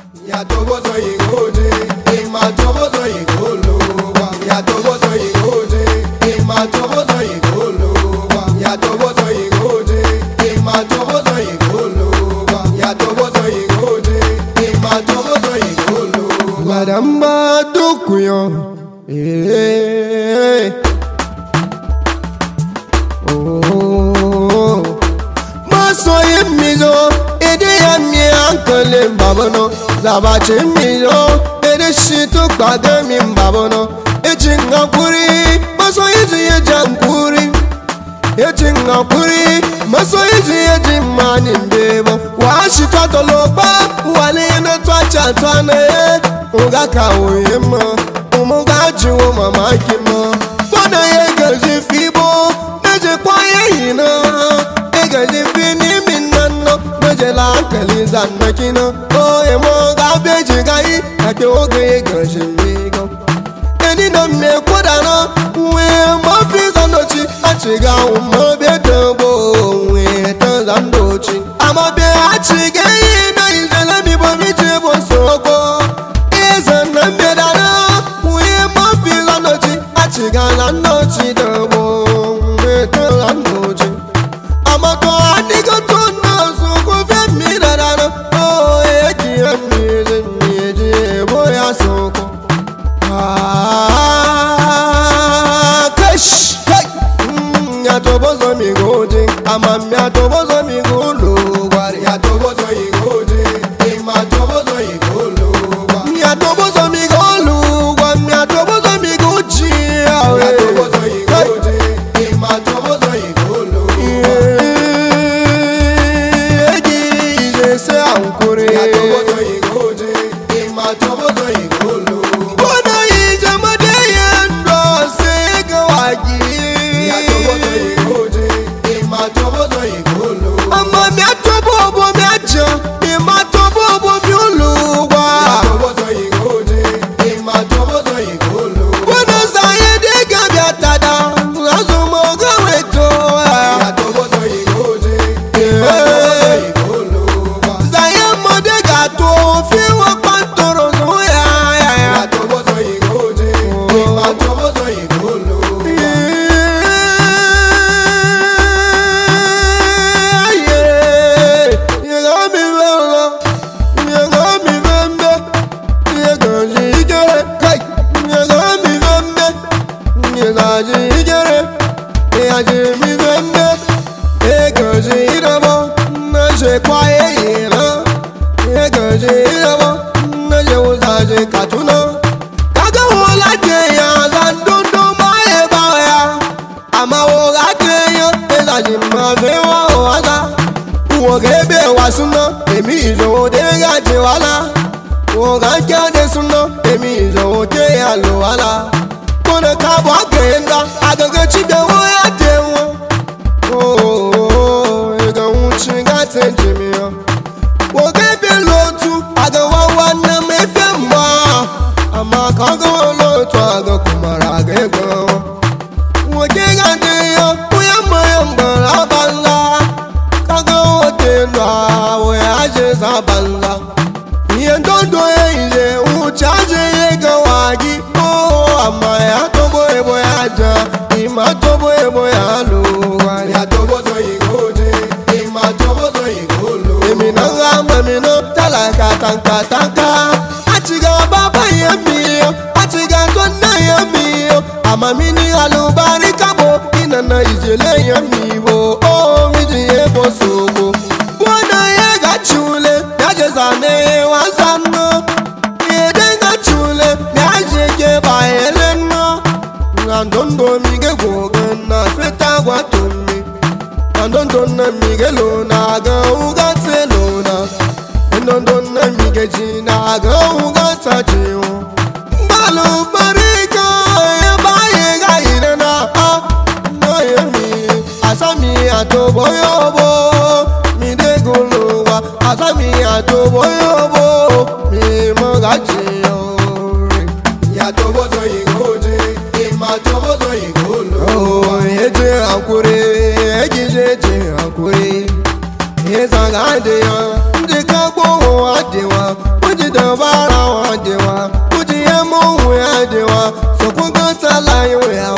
Ya tobozo yigoje, ima tobozo yigolowa. Ya tobozo yigoje, ima tobozo yigolowa. Ya tobozo yigoje, ima tobozo yigolowa. Ya tobozo yigoje, ima tobozo yigolowa. Madamba dokuyo, oh, maso yemizo, ede yami ankole babano. Zabache miyo, ede shitu kwade mi babono. Echinga kuri, maso iji ejankuri. Echinga kuri, maso iji ejimani mbebo. Washi twatolopa, wale na twacha twane. Uga kawuyema, umuga jiwo mamakima. Kwana yegaji fibo, neje kwa yehina. Egaji fini minano, neje la kaliza nakina. Oye mo gabeji gai, ake oge yegaji migo. Eni na me kodana, we mafi zandochi. Achiga umo bedebo, we tanzandochi. Ama be achiga ina izele mi bo mi jebo soko. Ezana medana, we mafi zandochi. Achiga zandochi debo, we tanzandochi. Ama to anigo to na soko fe mi dana. Oh eki emi mi jebo ya soko. Kesh, ya tobozo mi goje, ama ya tobozo mi golo. Ya tobozo mi goje, ima tobozo mi golo. Ya tobozo mi golo, ya tobozo mi goje. Ya tobozo mi goje, ima tobozo mi golo. Egi je se ankure. Ya tobozo mi goje, ima tobozo mi golo. Amamini alubari kabo inana ijele yamibo oh mijiye bosoko wana yega chule yaje zane wazano yedenga chule yaje ke baelena ngandondo mige gogana feta gwatomi ngandondo na mige lona ga ugatelona ngandondo na mige jina ga ugatajiwo balubari atoboyobo mi de golowa asami atoboyobo mi mogachiyo ya tobozo yigoje ima tobozo yigolo oh eje akure ejije akure ezanga de ya ndika gbo adewa oje kuji dabara wa dewa kuji ya mu ya dewa so ku ga talayi wa